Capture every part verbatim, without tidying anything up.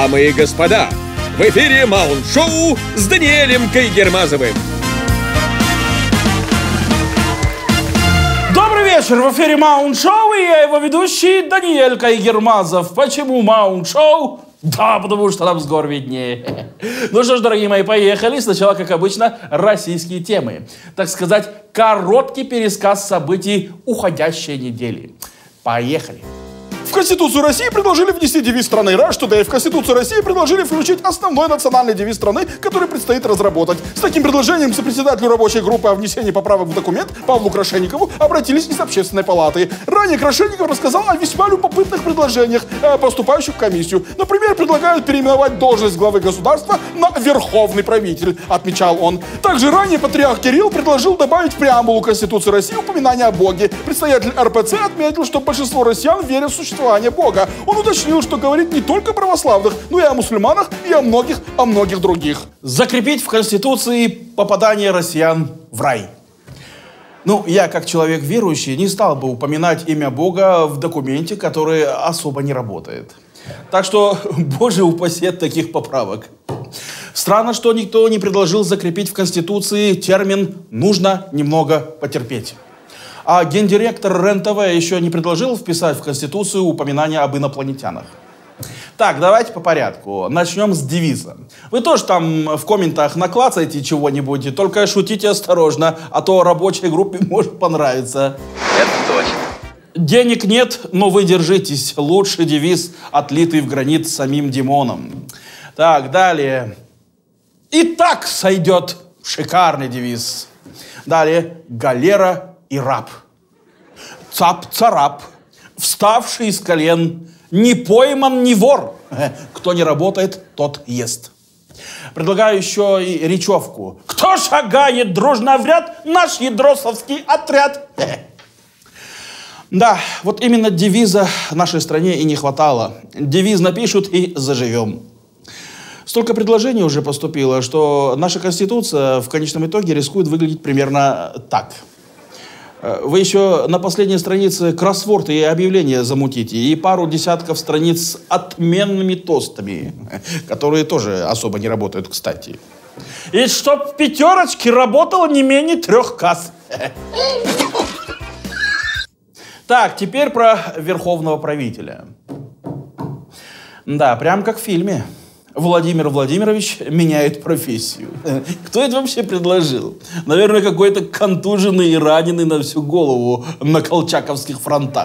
Дамы и господа, в эфире Маунт-шоу с Даниэлем Кайгермазовым. Добрый вечер, в эфире Маунт-шоу, и я его ведущий Даниэль Кайгермазов. Почему Маунт-шоу? Да, потому что нам с гор виднее. Ну что ж, дорогие мои, поехали. Сначала, как обычно, российские темы. Так сказать, короткий пересказ событий уходящей недели. Поехали. В Конституцию России предложили внести девиз страны Rush Today. В Конституцию России предложили включить основной национальный девиз страны, который предстоит разработать. С таким предложением к сопредседателю рабочей группы о внесении поправок в документ Павлу Крашенникову обратились из Общественной палаты. Ранее Крашенников рассказал о весьма любопытных предложениях, поступающих в комиссию. Например, предлагают переименовать должность главы государства на верховный правитель, отмечал он. Также ранее патриарх Кирилл предложил добавить в преамбулу Конституции России упоминание о Боге. Предстоятель эр пэ цэ отметил, что большинство россиян верят в существование Бога. Он уточнил, что говорит не только о православных, но и о мусульманах, и о многих, о многих других. Закрепить в Конституции попадание россиян в рай. Ну, я, как человек верующий, не стал бы упоминать имя Бога в документе, который особо не работает. Так что, боже упаси от таких поправок. Странно, что никто не предложил закрепить в Конституции термин «нужно немного потерпеть». А гендиректор РЕН-ТВ еще не предложил вписать в Конституцию упоминание об инопланетянах. Так, давайте по порядку. Начнем с девиза. Вы тоже там в комментах наклацайте чего-нибудь, только шутите осторожно, а то рабочей группе может понравиться. Это точно. Денег нет, но вы держитесь. Лучший девиз, отлитый в гранит самим Димоном. Так, далее. И так сойдет. Шикарный девиз. Далее. Галера и раб. Цап-царап, вставший из колен, не пойман, не вор. Кто не работает, тот ест. Предлагаю еще и речевку. Кто шагает дружно в ряд, наш ядросовский отряд. Да, вот именно девиза нашей стране и не хватало. Девиз напишут и заживем. Столько предложений уже поступило, что наша Конституция в конечном итоге рискует выглядеть примерно так. Вы еще на последней странице кроссворд и объявления замутите, и пару десятков страниц с отменными тостами, которые тоже особо не работают, кстати. И чтоб в пятерочке работало не менее трех касс. Так, теперь про верховного правителя. Да, прям как в фильме. Владимир Владимирович меняет профессию. Кто это вообще предложил? Наверное, какой-то контуженный и раненый на всю голову на колчаковских фронтах.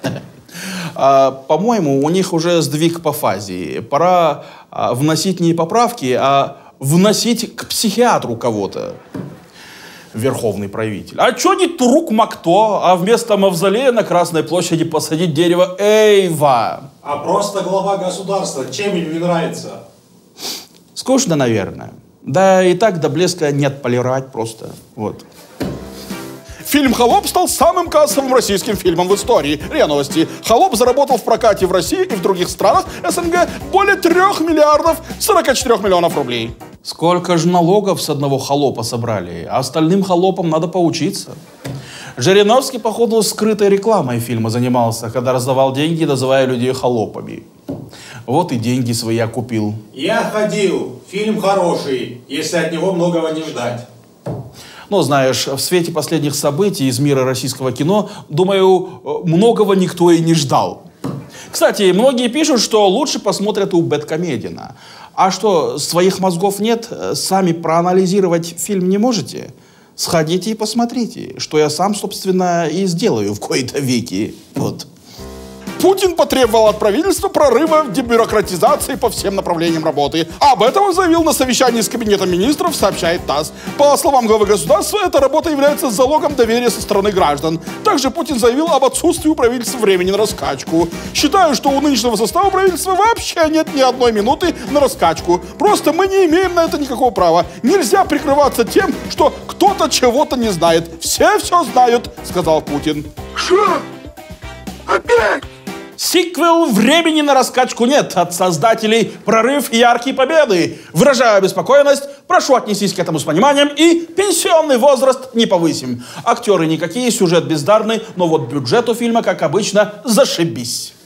А, по-моему, у них уже сдвиг по фазе. Пора а, вносить не поправки, а вносить к психиатру кого-то. Верховный правитель. А чё не Турук Макто, а вместо мавзолея на Красной площади посадить дерево Эйва? А просто глава государства. Чем им не нравится? Скучно, наверное. Да и так до блеска не отполировать просто. Вот. Фильм «Холоп» стал самым кассовым российским фильмом в истории. РИА Новости. «Холоп» заработал в прокате в России и в других странах эс эн гэ более трех миллиардов сорока четырёх миллионов рублей. Сколько же налогов с одного холопа собрали, а остальным холопам надо поучиться. Жириновский, походу, скрытой рекламой фильма занимался, когда раздавал деньги, называя людей холопами. Вот и деньги свои окупил. Я ходил. Фильм хороший, если от него многого не ждать. Ну, знаешь, в свете последних событий из мира российского кино, думаю, многого никто и не ждал. Кстати, многие пишут, что лучше посмотрят у Бэдкомедиана. А что, своих мозгов нет? Сами проанализировать фильм не можете? Сходите и посмотрите, что я сам, собственно, и сделаю в кои-то веки. Вот. Путин потребовал от правительства прорыва в дебюрократизации по всем направлениям работы. Об этом он заявил на совещании с Кабинетом министров, сообщает ТАСС. По словам главы государства, эта работа является залогом доверия со стороны граждан. Также Путин заявил об отсутствии у правительства времени на раскачку. Считаю, что у нынешнего состава правительства вообще нет ни одной минуты на раскачку. Просто мы не имеем на это никакого права. Нельзя прикрываться тем, что кто-то чего-то не знает. Все все знают, сказал Путин. Что? Опять? Сиквел «Времени на раскачку нет» от создателей «Прорыв и яркие победы». Выражаю обеспокоенность, прошу отнестись к этому с пониманием и пенсионный возраст не повысим. Актеры никакие, сюжет бездарный, но вот бюджет у фильма, как обычно, зашибись.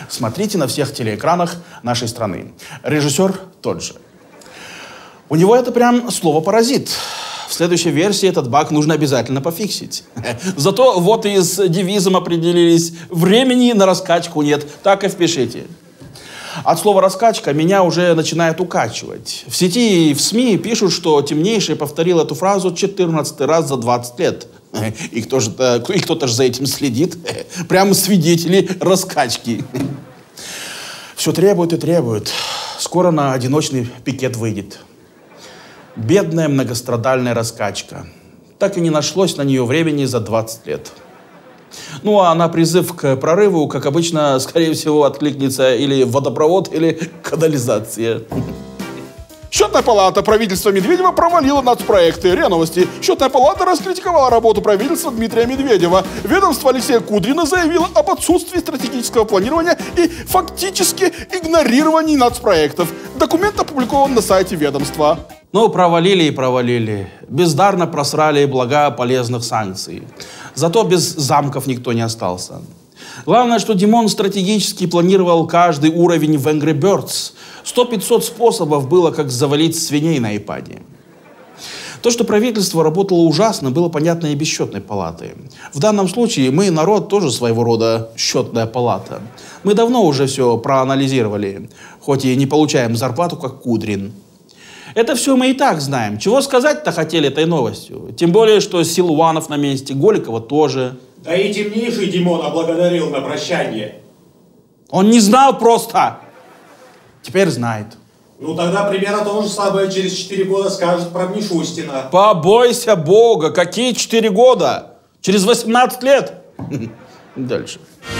Смотрите на всех телеэкранах нашей страны. Режиссер тот же. У него это прям слово «паразит». В следующей версии этот баг нужно обязательно пофиксить. Зато вот и с девизом определились. Времени на раскачку нет. Так и впишите. От слова «раскачка» меня уже начинает укачивать. В сети и в СМИ пишут, что Темнейший повторил эту фразу четырнадцатый раз за двадцать лет. И кто-то, и кто-то же за этим следит. Прямо свидетели раскачки. Все требует и требует. Скоро на одиночный пикет выйдет. Бедная многострадальная раскачка. Так и не нашлось на нее времени за двадцать лет. Ну, а на призыв к прорыву, как обычно, скорее всего, откликнется или водопровод, или канализация. Счетная палата правительства Медведева провалила нацпроекты. РИА Новости. Счетная палата раскритиковала работу правительства Дмитрия Медведева. Ведомство Алексея Кудрина заявило об отсутствии стратегического планирования и фактически игнорировании нацпроектов. Документ опубликован на сайте ведомства. Ну, провалили и провалили. Бездарно просрали блага полезных санкций. Зато без замков никто не остался. Главное, что Димон стратегически планировал каждый уровень в Angry Birds. сто-пятьсот способов было, как завалить свиней на айпаде. То, что правительство работало ужасно, было понятно и без счетной палаты. В данном случае мы, народ, тоже своего рода счетная палата. Мы давно уже все проанализировали, хоть и не получаем зарплату, как Кудрин. Это все мы и так знаем. Чего сказать-то хотели этой новостью? Тем более, что Силуанов на месте, Голикова тоже. Да и Темнейший Димона благодарил на прощание. Он не знал просто. Теперь знает. Ну тогда примерно то же самое через четыре года скажет про Мишустина. Побойся Бога. Какие четыре года? Через восемнадцать лет. Дальше.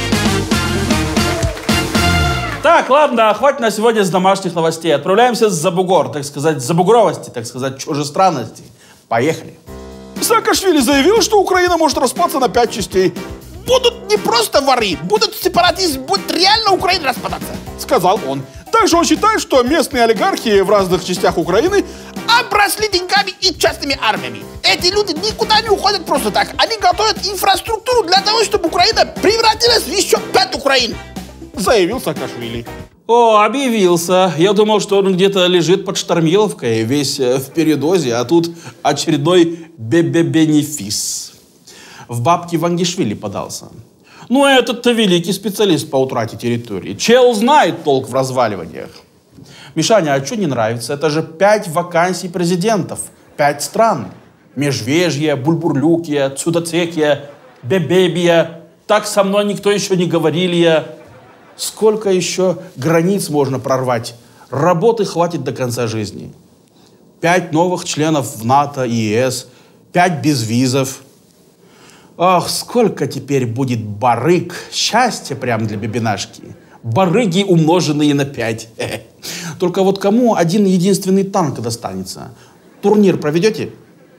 Так, ладно, хватит на сегодня с домашних новостей. Отправляемся за бугор, так сказать, за бугровости, так сказать, чужестранности. Поехали. Саакашвили заявил, что Украина может распаться на пять частей. Будут не просто воры, будут сепаратисты, будет реально Украина распадаться. Сказал он. Также он считает, что местные олигархи в разных частях Украины обросли деньгами и частными армиями. Эти люди никуда не уходят просто так. Они готовят инфраструктуру для того, чтобы Украина превратилась в еще пять Украин. Заявил Саакашвили. О, объявился. Я думал, что он где-то лежит под Штормиловкой, весь в передозе, а тут очередной бе-бе-бенефис. В бабки Вангишвили подался. Ну, этот-то великий специалист по утрате территории. Чел знает толк в разваливаниях. Мишаня, а что не нравится? Это же пять вакансий президентов. Пять стран. Межвежье, Бульбурлюкия, Цудацекия, Бебебия. Так со мной никто еще не говорили. Сколько еще границ можно прорвать? Работы хватит до конца жизни. Пять новых членов в НАТО и ЕС. Пять безвизов. Ах, сколько теперь будет барыг. Счастье прям для бебинашки. Барыги, умноженные на пять. Только вот кому один единственный танк достанется? Турнир проведете?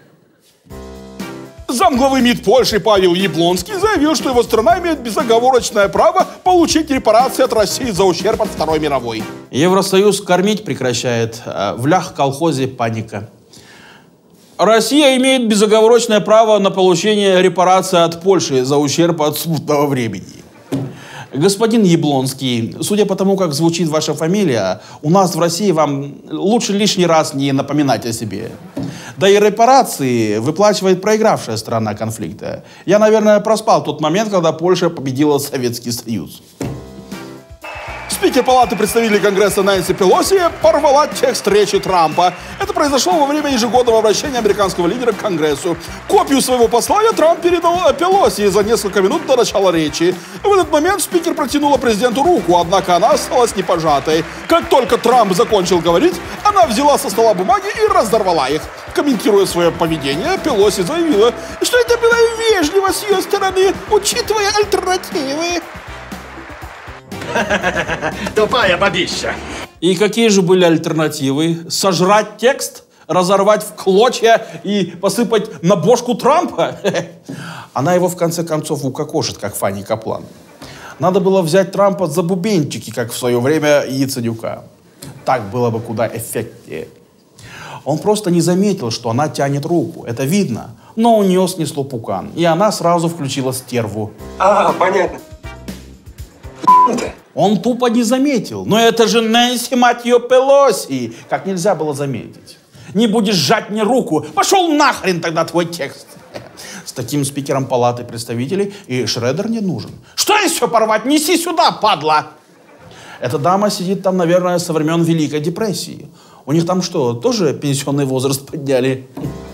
Замглавы МИД Польши Павел Яблонский заявил, что его страна имеет безоговорочное право получить репарации от России за ущерб от Второй мировой. Евросоюз кормить прекращает. В лях-колхозе паника. Россия имеет безоговорочное право на получение репарации от Польши за ущерб от смутного времени. Господин Яблонский, судя по тому, как звучит ваша фамилия, у нас в России вам лучше лишний раз не напоминать о себе. Да и репарации выплачивает проигравшая сторона конфликта. Я, наверное, проспал тот момент, когда Польша победила Советский Союз. Спикер Палаты представителей Конгресса Нэнси Пелоси порвала текст речи Трампа. Это произошло во время ежегодного обращения американского лидера к Конгрессу. Копию своего послания Трамп передал Пелоси за несколько минут до начала речи. В этот момент спикер протянула президенту руку, однако она осталась непожатой. Как только Трамп закончил говорить, она взяла со стола бумаги и разорвала их. Комментируя свое поведение, Пелоси заявила, что это было вежливо с ее стороны, учитывая альтернативы. Тупая бабища. И какие же были альтернативы? Сожрать текст, разорвать в клочья и посыпать на бошку Трампа? Она его в конце концов укокошит, как Фанни Каплан. Надо было взять Трампа за бубенчики, как в свое время Яценюка. Так было бы куда эффектнее. Он просто не заметил, что она тянет руку. Это видно. Но у нее снесло пукан. И она сразу включила стерву. А, понятно. Ты. Он тупо не заметил. Но это же Нэнси, мать ее, Пелоси. Как нельзя было заметить. Не будешь сжать мне руку. Пошел нахрен тогда твой текст. С таким спикером палаты представителей и Шредер не нужен. Что еще порвать? Неси сюда, падла. Эта дама сидит там, наверное, со времен Великой депрессии. У них там что, тоже пенсионный возраст подняли?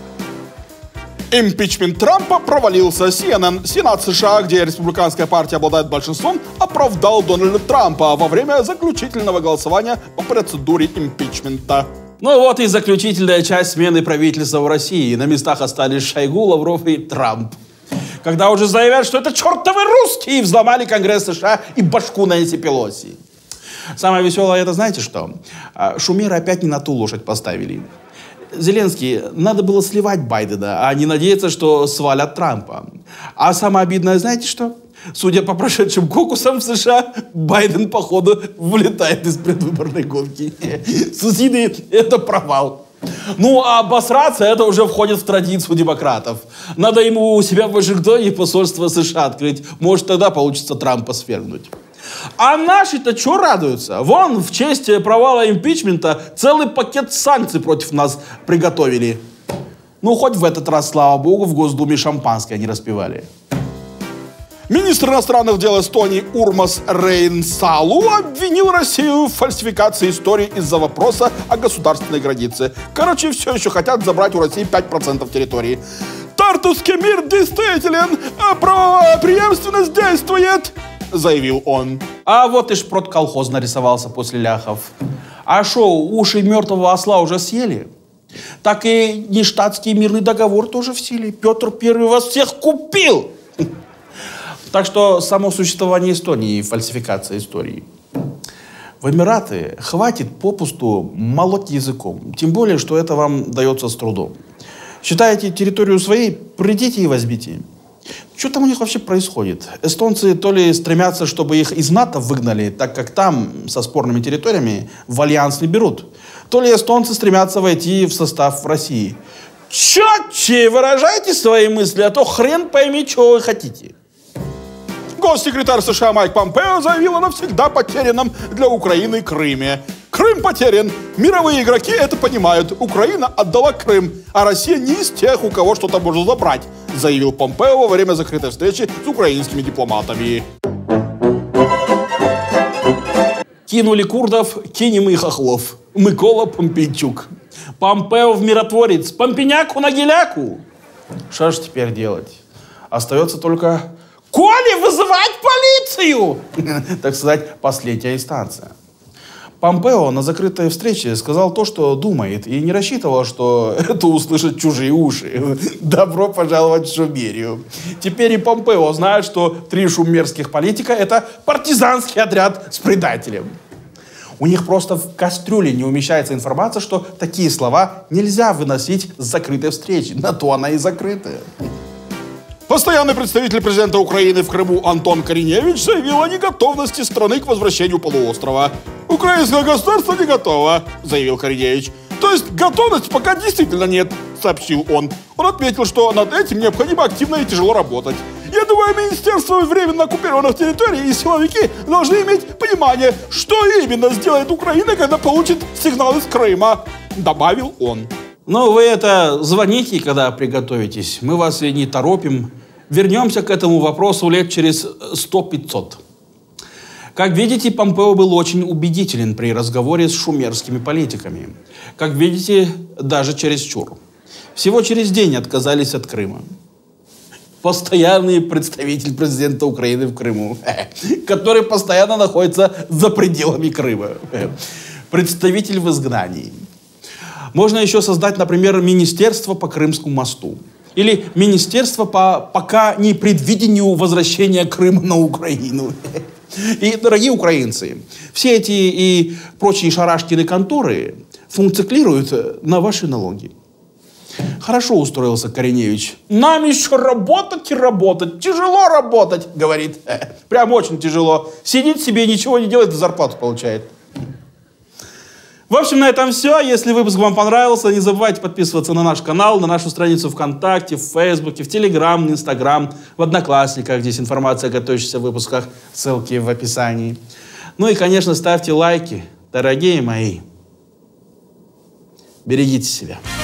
Импичмент Трампа провалился. Си Эн Эн. Сенат США, где республиканская партия обладает большинством, оправдал Дональда Трампа во время заключительного голосования по процедуре импичмента. Ну вот и заключительная часть смены правительства в России. На местах остались Шойгу, Лавров и Трамп. Когда уже заявят, что это чертовы русские, взломали Конгресс США и башку Нэнси Пелоси. Самое веселое, это знаете что? Шумеры опять не на ту лошадь поставили. Зеленский, надо было сливать Байдена, а не надеяться, что свалят Трампа. А самое обидное, знаете что? Судя по прошедшим кокусам в США, Байден, походу, вылетает из предвыборной гонки. Сусиды, это провал. Ну, а обосраться, это уже входит в традицию демократов. Надо ему у себя в Вашингтоне посольство США открыть. Может, тогда получится Трампа свергнуть. А наши-то что радуются? Вон, в честь провала импичмента целый пакет санкций против нас приготовили. Ну, хоть в этот раз, слава богу, в Госдуме шампанское не распивали. Министр иностранных дел Эстонии Урмас Рейнсалу обвинил Россию в фальсификации истории из-за вопроса о государственной границе. Короче, все еще хотят забрать у России пять процентов территории. Тартусский мир действителен, а правовая преемственность действует, заявил он. А вот и шпрот-колхоз нарисовался после ляхов. А шо, уши мертвого осла уже съели? Так и нештатский мирный договор тоже в силе. Петр Первый вас всех купил. Так что само существование Эстонии — фальсификация истории. В Эмираты хватит попусту молоть языком. Тем более, что это вам дается с трудом. Считаете территорию своей? Придите и возьмите. Что там у них вообще происходит? Эстонцы то ли стремятся, чтобы их из НАТО выгнали, так как там со спорными территориями в альянс не берут, то ли эстонцы стремятся войти в состав России. Четче выражайте свои мысли, а то хрен пойми, чего вы хотите. Госсекретарь США Майк Помпео заявил о навсегда потерянном для Украины Крыме. Крым потерян. Мировые игроки это понимают. Украина отдала Крым, а Россия не из тех, у кого что-то можно забрать, заявил Помпео во время закрытой встречи с украинскими дипломатами. Кинули курдов, кинем и хохлов. Микола Помпейчук. Помпео в миротворец. Помпеняку на геляку. Что ж теперь делать? Остается только... Коли, вызывать полицию! Так сказать, последняя инстанция. Помпео на закрытой встрече сказал то, что думает, и не рассчитывал, что это услышат чужие уши. Добро пожаловать в Шумерию. Теперь и Помпео знает, что три шумерских политика — это партизанский отряд с предателем. У них просто в кастрюле не умещается информация, что такие слова нельзя выносить с закрытой встречи. На то она и закрытая. Постоянный представитель президента Украины в Крыму Антон Кориневич заявил о неготовности страны к возвращению полуострова. «Украинское государство не готово», заявил Кориневич. «То есть готовности пока действительно нет», сообщил он. Он отметил, что над этим необходимо активно и тяжело работать. «Я думаю, Министерство временно оккупированных территорий и силовики должны иметь понимание, что именно сделает Украина, когда получит сигнал из Крыма», добавил он. Ну, вы это звоните, когда приготовитесь. Мы вас и не торопим. Вернемся к этому вопросу лет через сто-пятьсот. Как видите, Помпео был очень убедителен при разговоре с шумерскими политиками. Как видите, даже чересчур. Всего через день отказались от Крыма. Постоянный представитель президента Украины в Крыму, который постоянно находится за пределами Крыма. Представитель в изгнании. Можно еще создать, например, Министерство по Крымскому мосту. Или Министерство по пока непредвидению возвращения Крыма на Украину. И, дорогие украинцы, все эти и прочие шарашкины конторы функционируют на ваши налоги. Хорошо устроился Кориневич. Нам еще работать и работать. Тяжело работать, говорит. Прям очень тяжело. Сидит себе, ничего не делает, зарплату получает. В общем, на этом все. Если выпуск вам понравился, не забывайте подписываться на наш канал, на нашу страницу ВКонтакте, в Фейсбуке, в Телеграм, в Инстаграм, в Одноклассниках. Здесь информация о готовящихся выпусках. Ссылки в описании. Ну и, конечно, ставьте лайки, дорогие мои. Берегите себя.